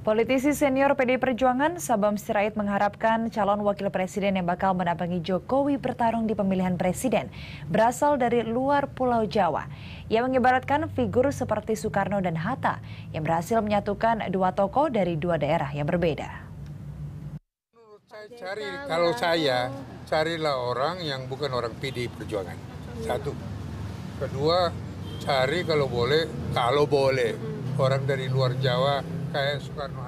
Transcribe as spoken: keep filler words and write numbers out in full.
Politisi senior P D I Perjuangan Sabam Sirait mengharapkan calon wakil presiden yang bakal mendampingi Jokowi bertarung di pemilihan presiden berasal dari luar Pulau Jawa. Ia mengibaratkan figur seperti Soekarno dan Hatta yang berhasil menyatukan dua tokoh dari dua daerah yang berbeda. Saya cari, kalau saya, carilah orang yang bukan orang P D I Perjuangan. Satu. Kedua, cari kalau boleh, kalau boleh, orang dari luar Jawa kayak Soekarno.